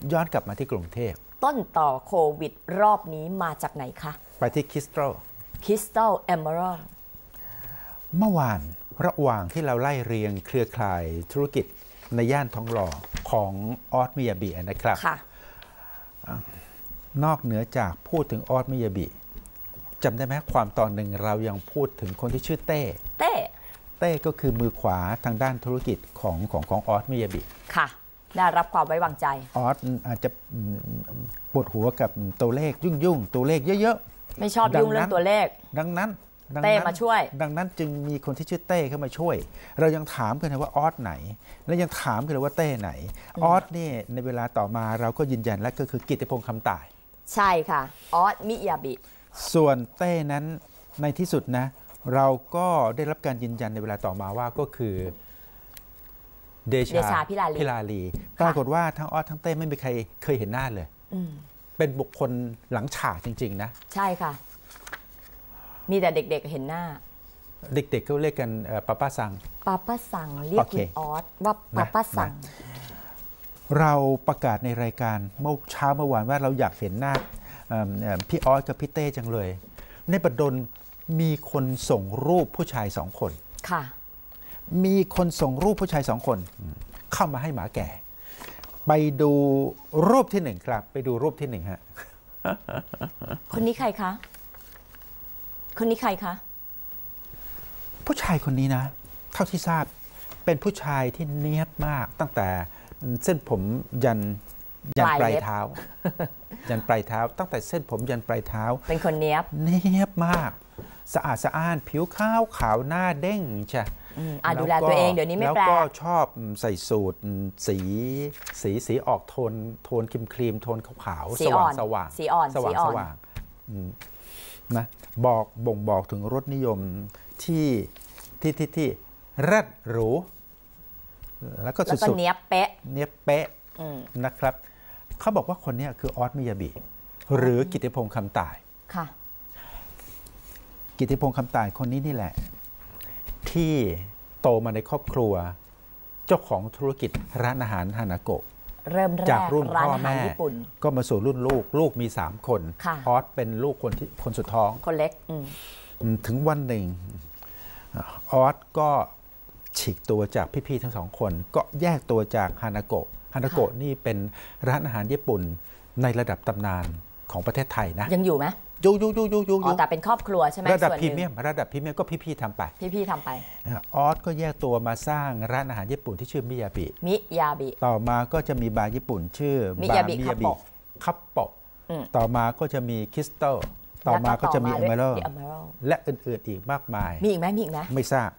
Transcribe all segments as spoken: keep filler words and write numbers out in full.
ย้อนกลับมาที่กรุงเทพต้นต่อโควิดรอบนี้มาจากไหนคะไปที่คริสตัลคริสตัลเอเมอรัลด์เมื่อวานระหว่างที่เราไล่เรียงเครือข่ายธุรกิจในย่านทองหล่อของออสมิยาบินะครับนอกเหนือจากพูดถึงออสมิยาบิจำได้ไหมความตอนหนึ่งเรายังพูดถึงคนที่ชื่อเต้เต้เต้ก็คือมือขวาทางด้านธุรกิจของของของออสมิยาบิค่ะได้รับความไว้วางใจออสอาจจะปวดหัวกับตัวเลขยุ่งยุ่งตัวเลขเยอะๆไม่ชอบยุ่งเรื่องตัวเลขดังนั้นเต้มาช่วยดังนั้นจึงมีคนที่ชื่อเต้เข้ามาช่วยเรายังถามกันเลยว่าออสไหนและยังถามกันเลยว่าเต้ไหนออสนี่ในเวลาต่อมาเราก็ยืนยันและก็คือกิตติพงษ์คำต่ายใช่ค่ะออสมิยาบิส่วนเต้นั้นในที่สุดนะเราก็ได้รับการยืนยันในเวลาต่อมาว่าก็คือเดชาพิลาลีพิลาลีปรากฏว่าทั้งออสทั้งเต้ไม่มีใครเคยเห็นหน้าเลยเป็นบุคคลหลังฉากจริงๆนะใช่ค่ะมีแต่เด็กๆเห็นหน้าเด็กๆเขาเรียกกันป้าป้าสั่งป้าป้าสั่งเรียกคุณออสว่าป้าป้าสั่งเราประกาศในรายการเมื่อเช้าเมื่อวานว่าเราอยากเห็นหน้าพี่ออสกับพี่เต้จังเลยในประดลมีคนส่งรูปผู้ชายสองคนค่ะมีคนส่งรูปผู้ชายสองคนเข้ามาให้หมาแก่ไปดูรูปที่หนึ่งครับไปดูรูปที่หนึ่งฮะคนนี้ใครคะคนนี้ใครคะผู้ชายคนนี้นะเท่าที่ทราบเป็นผู้ชายที่เนียบมากตั้งแต่เส้นผมยันยันปลายเท้ายันปลายเท้าตั้งแต่เส้นผมยันปลายเท้าเป็นคนเนียบเนียบมากสะอาดสะอ้านผิวขาวขาวหน้าเด้งใช่ดูแลตัวเองเดี๋ยวนี้ไม่แปลกแล้วก็ชอบใส่สูทสีสีสีออกโทนโทนครีมครีมโทนขาวๆสว่างสว่างสีอ่อนสว่างสว่างนะบอกบ่งบอกถึงรสนิยมที่ที่ที่ที่รัดหรูแล้วก็สุดๆเนียบเป๊ะเนียบเป๊ะนะครับเขาบอกว่าคนนี้คือออสมิยาบิหรือกิตติพงษ์คำต่ายค่ะกิตติพงษ์คำต่ายคนนี้นี่แหละที่โตมาในครอบครัวเจ้าของธุรกิจร้านอาหารฮานาโกะเริ่มแรกจากรุ่นพ่อแม่ก็มาสู่รุ่นลูกลูกมีสามคนออสเป็นลูกคนที่คนสุดท้องคนเล็กถึงวันหนึ่งออสก็ฉีกตัวจากพี่ๆทั้งสองคนก็แยกตัวจากฮานาโกะฮานาโกะนี่เป็นร้านอาหารญี่ปุ่นในระดับตำนานของประเทศไทยนะยังอยู่ไหมยูยูยูยูยูอ๋อแต่เป็นครอบครัวใช่ไหมระดับพรีเมียมระดับพรีเมียมก็พี่ๆทำไปพี่ๆทำไปออสก็แยกตัวมาสร้างร้านอาหารญี่ปุ่นที่ชื่อมิยาบิมิยาบิต่อมาก็จะมีบาร์ญี่ปุ่นชื่อบาร์มิยาบิคัปโปะต่อมาก็จะมีคริสตัลต่อมาก็จะมีเอเมอรัลด์และอื่นๆอีกมากมายมีอีกไหมมีอีกไหมไม่ทราบ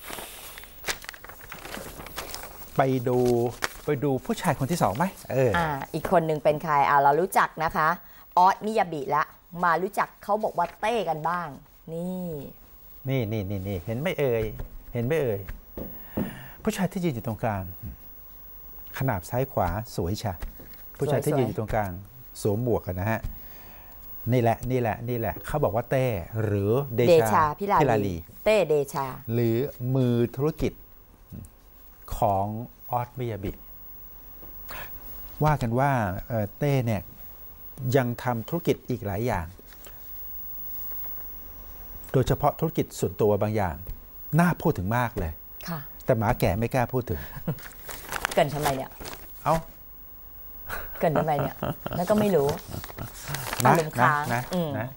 ไปดูไปดูผู้ชายคนที่สองไหมเอออ่าอีกคนหนึ่งเป็นใครอ่าเรารู้จักนะคะออสมิยาบิละมารู้จักเขาบอกว่าเต้กันบ้างนี่นี่นี่นี่นี่เห็นไม่เอ่ยเห็นไม่เอ่ยผู้ชายที่ยืนอยู่ตรงกลางขนาบซ้ายขวาสวยชะผู้ชายที่ยืนอยู่ตรงกลางสวมหมวกกันนะฮะนี่แหละนี่แหละนี่แหละเขาบอกว่าเต้หรือเดชาพิลาลีเต้เดชาหรือมือธุรกิจของออสมิยาบิว่ากันว่าเต้เนี่ยยังทำธุรกิจอีกหลายอย่างโดยเฉพาะธุรกิจส่วนตัวบางอย่างน่าพูดถึงมากเลยค่ะแต่หมาแก่ไม่กล้าพูดถึงเกินทำไมเนี่ยเอ้าเกินทำไมเนี่ยแล้วก็ไม่รู้อารมณ์ค้างนะนะ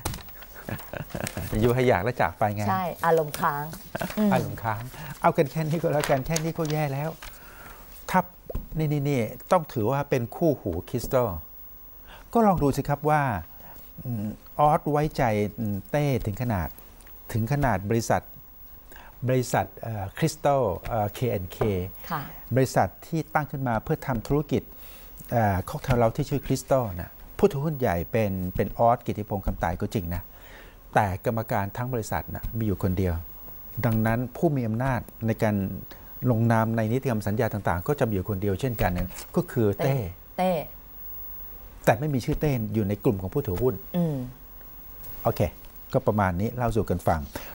อยู่ให้อยากแล้วจากไปไงใช่อารมณ์ค้างอารมณ์ค้างเอากันแค่นี้ก็แล้วกันแค่นี้ก็แย่แล้วถ้านี่นี่นี่ต้องถือว่าเป็นคู่หูคริสตัลก็ลองดูสิครับว่าออสไว้ใจเต้ถึงขนาดถึงขนาดบริษัทบริษัทคริสตัล เค แอนด์ เค บริษัทที่ตั้งขึ้นมาเพื่อทำธุรกิจค็อกเทลเราที่ชื่อคริสตัลนะผู้ถือหุ้นใหญ่เป็นเป็นออสกิตติพงษ์คำต่ายก็จริงนะแต่กรรมการทั้งบริษัทนะมีอยู่คนเดียวดังนั้นผู้มีอำนาจในการลงนามในนิติกรรมสัญญาต่างๆก็จะมีอยู่คนเดียวเช่นกันนั้นก็คือเต้เต้แต่ไม่มีชื่อเต้อยู่ในกลุ่มของผู้ถือหุ้นโอเคก็ประมาณนี้เล่าสู่กันฟัง